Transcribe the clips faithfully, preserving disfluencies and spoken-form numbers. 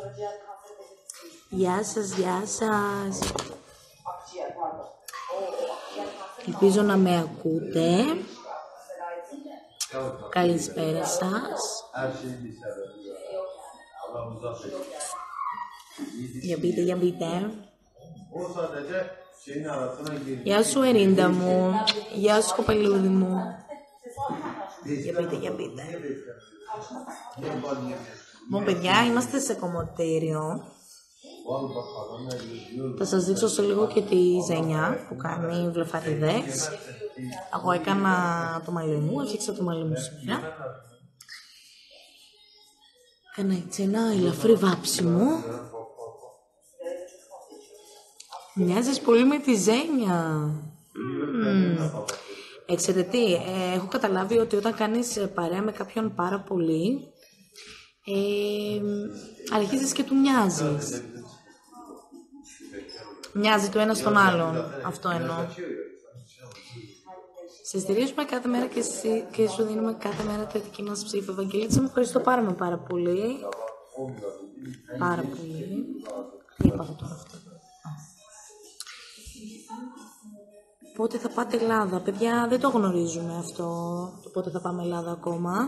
Γεια σας, γεια σας. Ελπίζω να με ακούτε. Καλησπέρα σας. Για πείτε, για πείτε. Γεια σου Ερίντα μου. Γεια σου κοπελούδι μου. Για πείτε, για πείτε. Μου παιδιά, είμαστε σε κομμωτήριο. Θα σας δείξω σε λίγο και τη Ζένια που κάνει βλεφαριδές. Εγώ έκανα το μαλλί μου, έφτιαξα το μαλλί μου σήμερα. Έκανα έτσι ένα ελαφρύ βάψιμο. Μοιάζεις πολύ με τη Ζένια. Mm. Ξέρετε τι, ε, έχω καταλάβει ότι όταν κάνεις παρέα με κάποιον πάρα πολύ, ε, αρχίζεις και του μοιάζεις. Μοιάζει το ένα στον άλλον, αυτό εννοώ. Σε στηρίζουμε κάθε μέρα και, εσύ, και σου δίνουμε κάθε μέρα τη δική μας ψήφο. Ευαγγελίτσα, μου ευχαριστώ πάρα με πάρα πολύ. Πάρα πολύ. Τι είπα αυτό τώρα αυτό. Πότε θα πάτε Ελλάδα, παιδιά, δεν το γνωρίζουμε αυτό, το πότε θα πάμε Ελλάδα ακόμα.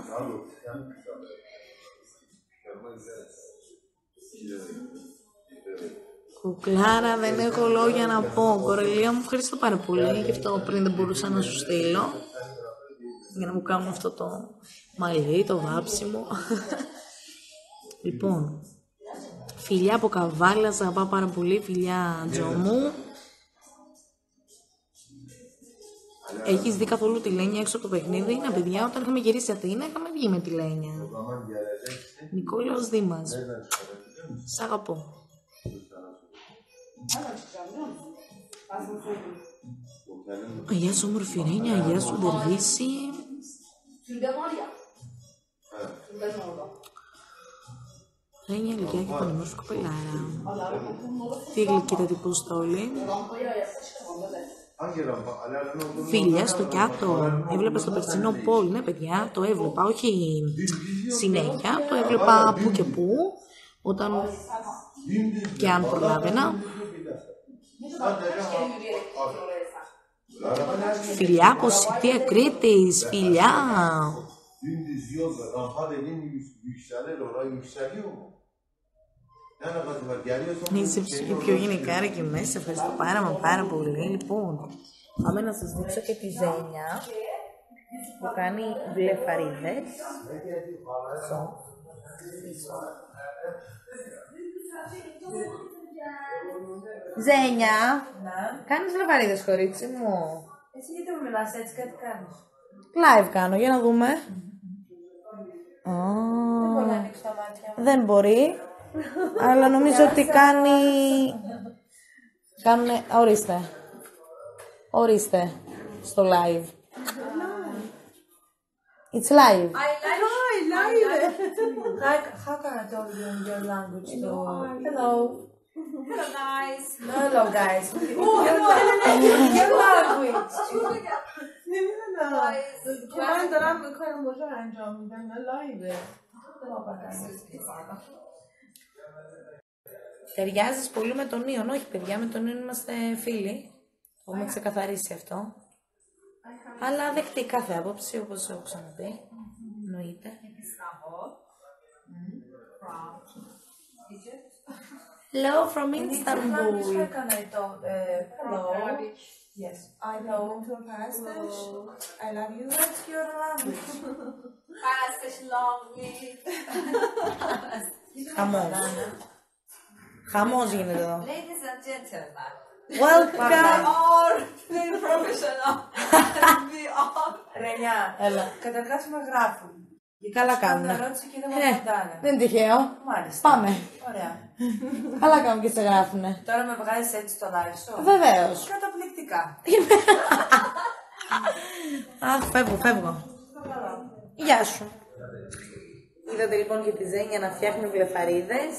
Κουκλάρα, δεν έχω λόγια να πω. Κορελία μου, ευχαριστώ πάρα πολύ, γι' αυτό πριν δεν μπορούσα να σου στείλω. Για να μου κάνουν αυτό το μαλλί, το βάψιμο. Λοιπόν, φιλιά από Καβάλα, σας αγαπάω πάρα πολύ, φιλιά Τζο μου. Έχεις δει καθόλου τη Λένια έξω από το παιχνίδι? Ναι, παιδιά, όταν είχαμε γυρίσει Αθήνα, είχαμε βγει με τη Λένια. Νικόλαος Δήμας. Σ' αγαπώ. Γεια σου όμορφη Ρένια, γεια σου Δερβίση. Ρένια, ηλικιάκι, πανεμόρφη κοπελάρα. Τι γλυκύτα τυποστόλη. Φίλια στο Κιάτο, έβλεπα στο περσινό πόλ, ναι παιδιά, το έβλεπα, όχι συνέχεια, το έβλεπα που και που, όταν και αν προλάβαινα. Φιλιά από Σιτία Κρήτης, φιλιά. Είσαι πιο γενικά και μέσα, ευχαριστώ πάρα μα πάρα πολύ. Λοιπόν, πάμε να σας δείξω και τη Ζένια που κάνει βλεφαρίδες. Ζένια, κάνεις βλεφαρίδες κορίτσι μου? Εσύ γιατί μου μιλάς έτσι, κάτι κάνεις? Live κάνω, για να δούμε. Δεν μπορεί να ανοίξει τα μάτια. Δεν μπορεί. Αλλά νομίζω ότι κάνει... Κάνουνε... Ορίστε. Ορίστε. Στο live. It's live. I like it. How, how can I tell you in your language? So, hello. Hello guys. No, hello guys. Oh, hello. Your language. که من دارم کار مجرد انجام میدم نه لایوه. Ταιριάζεις πολύ με τον Ιον. Όχι παιδιά, με τον Ιον είμαστε φίλοι. Το έχουμε ξεκαθαρίσει αυτό. Αλλά δεκτή κάθε άποψη, όπως έχω ξαναπεί. Εννοείται. Hello from Istanbul. Hello. Yes, I know Turkish. I love you. What's your language? Turkish love me. Χαμός. Χαμός γίνεται εδώ. Ladies and gentlemen. Welcome. All very professional. We all. Ρενιά, Έλα. καταρχάς με γράφουν. Καλά κάνουν. Ερώτηση και δεν μου Ε, απαντάνε. δεν είναι τυχαίο. Μάλιστα. Πάμε. Ωραία. Καλά κάνουν και σε γράφουνε. Τώρα με βγάζεις έτσι στο live σου. Βεβαίως. Καταπληκτικά. Αχ, φεύγω, φεύγω. Γεια σου. Είδατε λοιπόν και τη Ζένια να φτιάχνει βλεφαρίδες.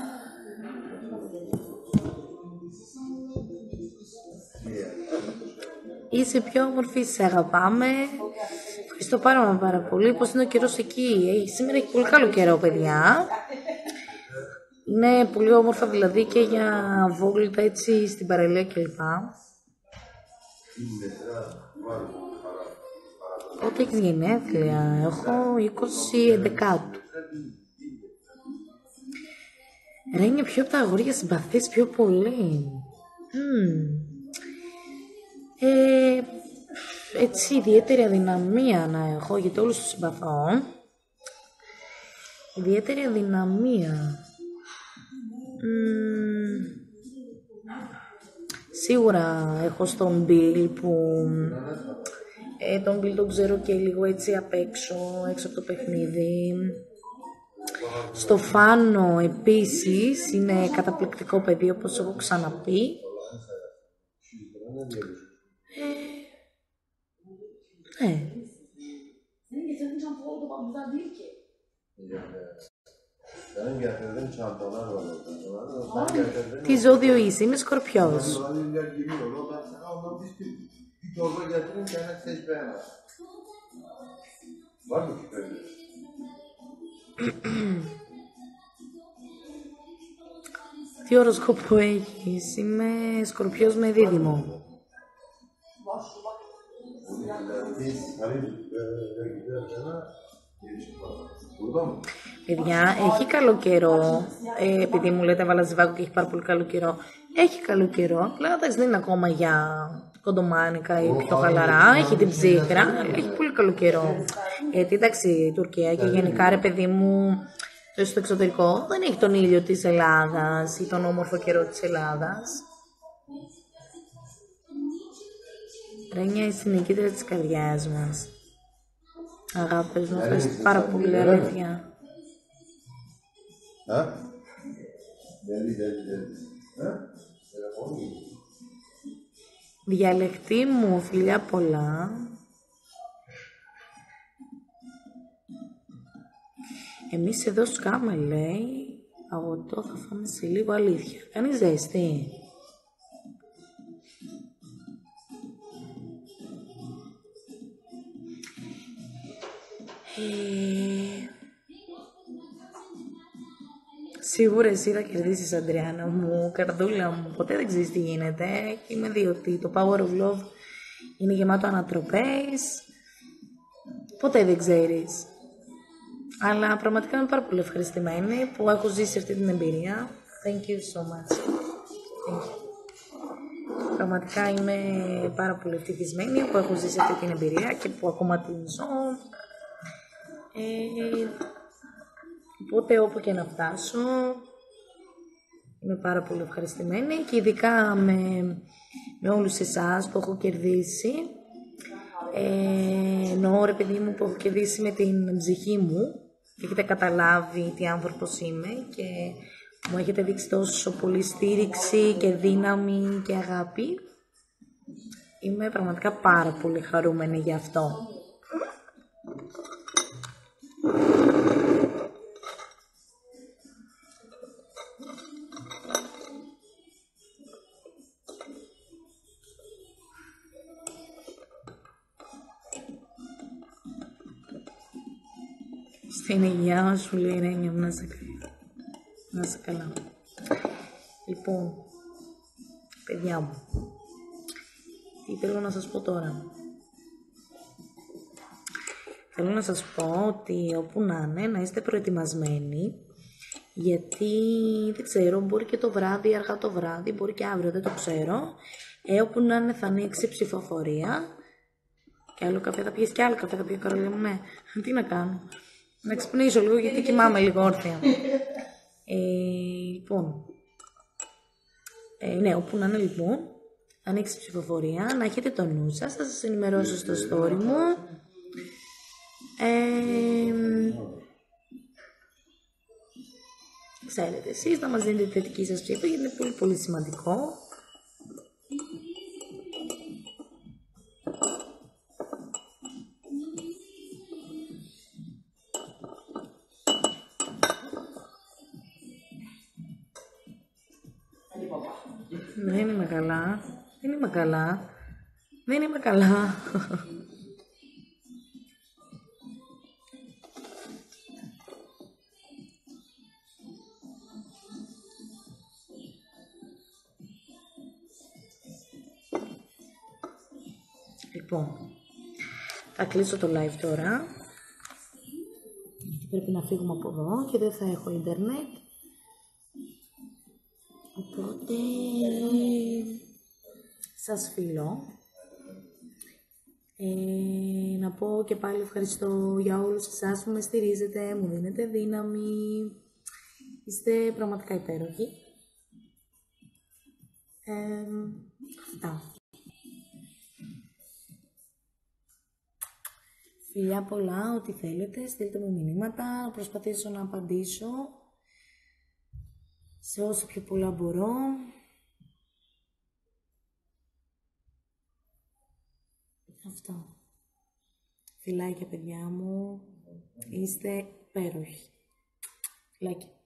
Yeah. Είσαι πιο όμορφη, σε αγαπάμε. Ευχαριστώ πάρα πάρα πολύ. Πώς είναι ο καιρός εκεί? Ε, σήμερα έχει πολύ καλό καιρό, παιδιά. Είναι πολύ όμορφα δηλαδή και για βόλτα έτσι στην παραλία κλπ. Πότε έχεις γενέθλια? Έχω είκοσι έντεκα. Ρε, είναι πιο από τα αγόρια συμπαθείς πιο πολύ. Mm. Ε, έτσι ιδιαίτερη αδυναμία να έχω, γιατί όλους τους συμπαθώ. Ιδιαίτερη αδυναμία. Mm. Σίγουρα έχω στον Bill που ε, τον Bill τον ξέρω και λίγο έτσι απ' έξω, έξω από το παιχνίδι. Στο Φάνο επίσης είναι καταπληκτικό παιδί, όπως έχω ξαναπεί. Ε, ε. Τι ζώδιο είσαι? Είμαι Σκορπιός. Τι οροσκόπο έχεις? Είμαι Σκορπιός με δίδυμο. Παιδιά, έχει καλό καιρό. Ε, επειδή μου λέτε Βαλαζιβάκο και έχει πάρα πολύ καλό καιρό. Έχει καλό καιρό, αλλά δεν είναι ακόμα για κοντομάνικα ή πιο χαλαρά. Έχει την ψύχρα, έχει πολύ καλό καιρό. Γιατί εντάξει, η Τουρκία και γενικά ρε παιδί μου, στο εξωτερικό δεν έχει τον ήλιο της Ελλάδας ή τον όμορφο καιρό της Ελλάδας. Ρένια, η συνοικήτρια της καρδιάς μας. Αγάπες μου, ευχαριστώ πάρα πολύ, αλήθεια. Διαλεχτή μου, φιλιά πολλά. Εμείς εδώ σκάμε, λέει, αγωτό θα φάμε σε λίγο, αλήθεια. Κάνει ζέστη. Ε... Σίγουρα εσύ θα κερδίσεις, Αντριάννα μου, καρδούλα μου, ποτέ δεν ξέρεις τι γίνεται. Είμαι διότι το Power of Love είναι γεμάτο ανατροπές, ποτέ δεν ξέρεις. Αλλά πραγματικά είμαι πάρα πολύ ευχαριστημένη που έχω ζήσει αυτή την εμπειρία. Thank you so much. Thank you. Πραγματικά είμαι πάρα πολύ ευτυχισμένη που έχω ζήσει αυτή την εμπειρία και που ακόμα την ζω. Ε, οπότε όπου και να φτάσω είμαι πάρα πολύ ευχαριστημένη και ειδικά με, με όλους εσάς που έχω κερδίσει. Ε, εννοώ ρε παιδί μου που έχω κερδίσει με την ψυχή μου και έχετε καταλάβει τι άνθρωπος είμαι και μου έχετε δείξει τόσο πολύ στήριξη και δύναμη και αγάπη. Είμαι πραγματικά πάρα πολύ χαρούμενη γι' αυτό. Στην υγεία σου, λέει η Ρένια μου, να είσαι καλά. Να είσαι καλά. Λοιπόν, παιδιά μου, τι θέλω να σας πω τώρα. Θέλω να σας πω ότι όπου να είναι, να είστε προετοιμασμένοι, γιατί δεν ξέρω, μπορεί και το βράδυ, αργά το βράδυ, μπορεί και αύριο, δεν το ξέρω, ε, όπου να είναι θα ανοίξει ψηφοφορία. Και άλλο καφέ θα πιεις και άλλο καφέ θα πιει, Καρολina μου, ναι. Τι να κάνω. Να ξυπνήσω λίγο γιατί κοιμάμαι λίγο όρθια. Ε, λοιπόν, ε, ναι, όπου να είναι λοιπόν, ανοίξει ψηφοφορία, να έχετε το νου σας, θα σας ενημερώσω στο story μου. Ε, ξέρετε εσείς να μας δίνετε τη θετική σας ψήφο γιατί είναι πολύ πολύ σημαντικό. Δεν είμαι καλά, δεν είμαι καλά. Δεν είμαι καλά. Λοιπόν, θα κλείσω το live τώρα, γιατί πρέπει να φύγουμε από εδώ και δεν θα έχω ίντερνετ. Οπότε, σας φιλώ. Ε, να πω και πάλι ευχαριστώ για όλους εσάς που με στηρίζετε, μου δίνετε δύναμη. Είστε πραγματικά υπέροχοι. Ε, αυτά. Φιλιά πολλά, ό,τι θέλετε, στείλτε μου μηνύματα, να προσπαθήσω να απαντήσω σε όσο πιο πολλά μπορώ. Αυτό. Φιλάκια παιδιά μου, είστε υπέροχοι. Φιλάκια.